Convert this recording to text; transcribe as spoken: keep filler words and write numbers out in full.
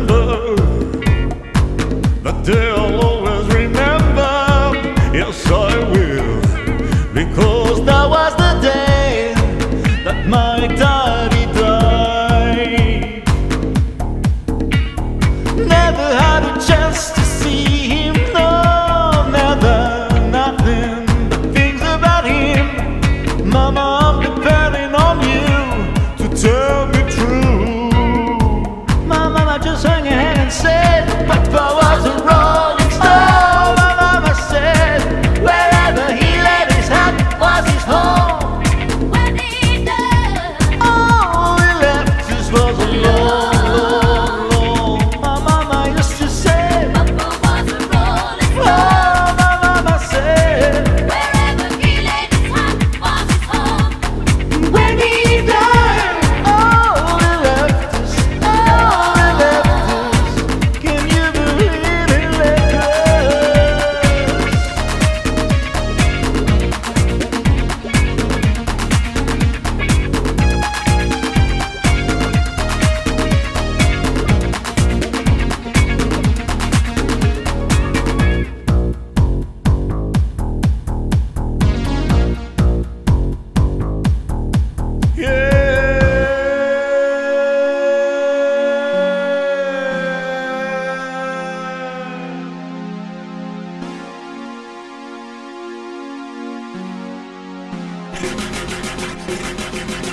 remember that day I'll always remember. Yes, I will, because that was the day that my daddy died. Never had a chance to see him, no, never, nothing but things about him. Mama, I'm depending on you to tell me true. My mama just hung her head and said, Papa was a rolling stone. My mama said, wherever he laid his hat was his home. When he died, all he left us was a long, long, long. My mama used to say, Papa was a rolling oh, stone. my mama said, Wherever he laid his hat was his home. when he died, all he left us, all he left us. Can you believe it, left us? Yeah.